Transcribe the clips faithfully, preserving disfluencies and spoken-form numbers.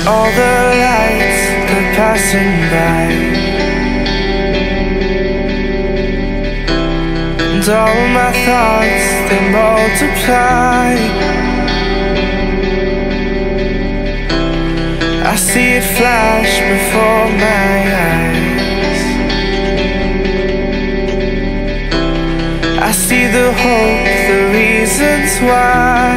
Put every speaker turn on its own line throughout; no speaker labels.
all the lights they're passing by, and all my thoughts they multiply. I see it flash before my eyes. I see the hope, the reasons why.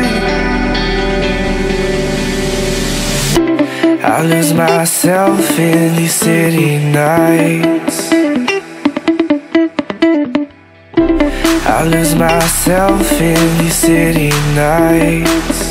I lose myself in these city nights. I lose myself in these city nights.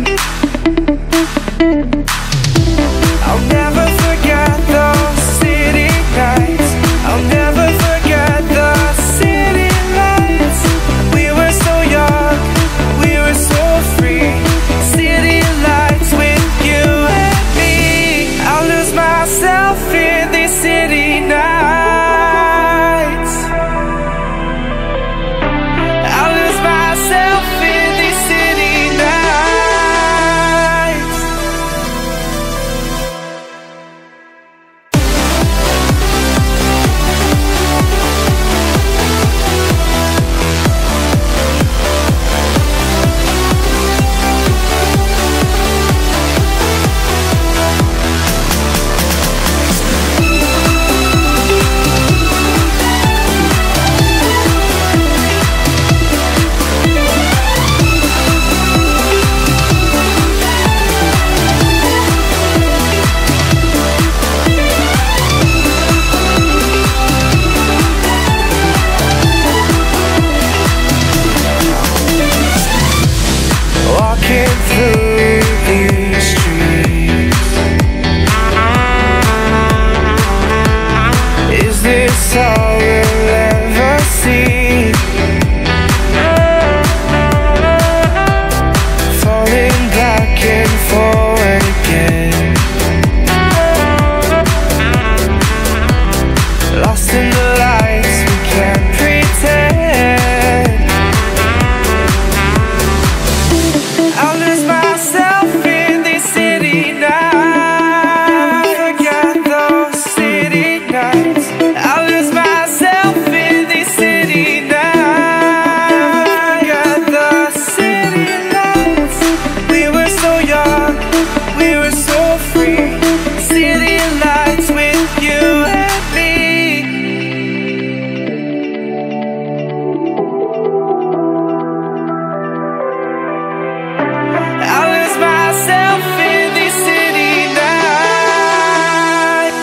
I'll never forget those city nights. I'll never forget the city lights. We were so young, we were so free. City lights with you and me. I'll lose myself in these city nights. I'll lose myself in these city nights. Walking through these streets, is this all we'll ever see? Falling back and forward again, lost in the lights, we can't pretend. I'll lose myself in these city nights. Forget those city nights. I'll lose myself in these city nights. Forget the city lights. We were so young, we were so free. City lights with you and me. I'll lose myself in these city nights.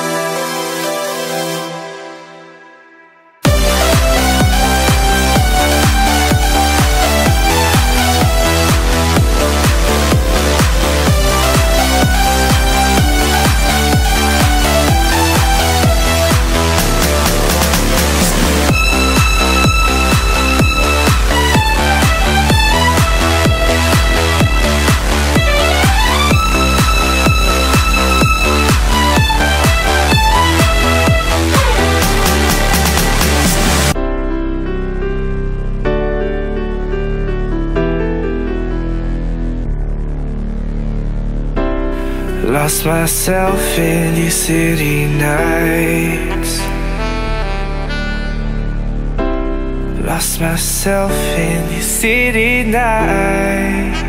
Lost myself in these city nights. Lost myself in these city nights.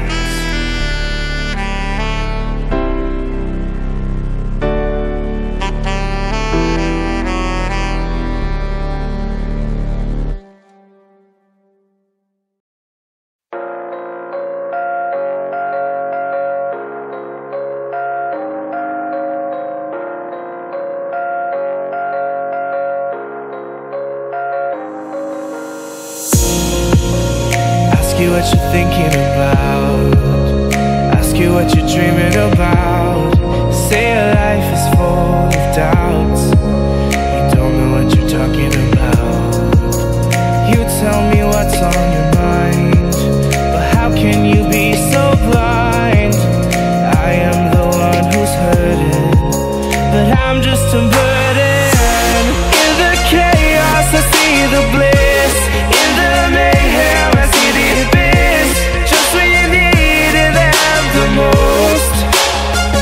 Ask you what you're thinking about. Ask you what you're dreaming about. Say your life is full of doubts. You don't know what you're talking about. You tell me what's on your mind, but how can you be so blind? I am the one who's hurting, but I'm just a burden. In the chaos I see the bliss. In the mayhem I see the abyss. Just when you needed them the most,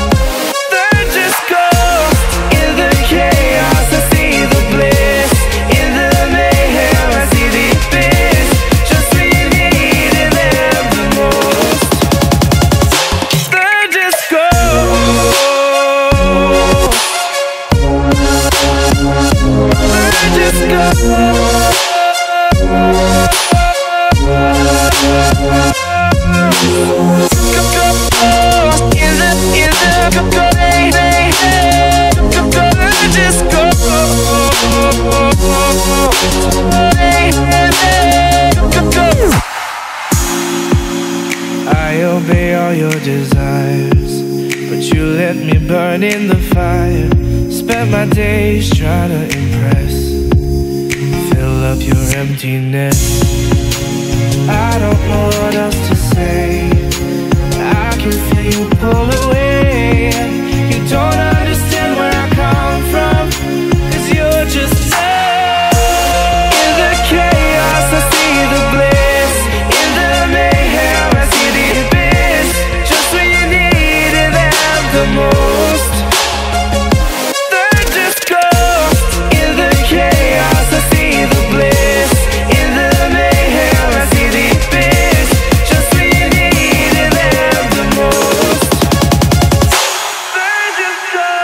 let me burn in the fire. Spent my days trying to impress, fill up your emptiness. I don't know what else to say. I can feel you pull away. You don't understand where I come from, 'cause you're just love. In the chaos I see the bliss, in the mayhem I see the abyss. Just when you needed them the most, they're just ghosts. In the chaos I see the bliss, in the mayhem I see the abyss. Just when you needed them the most, they're just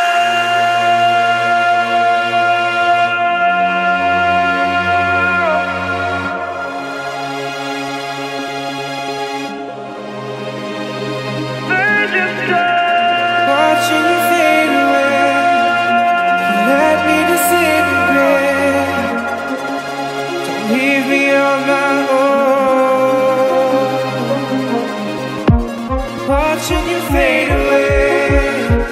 watching you fade away, you let me disintegrate. Don't leave me on my own. Watching you fade away.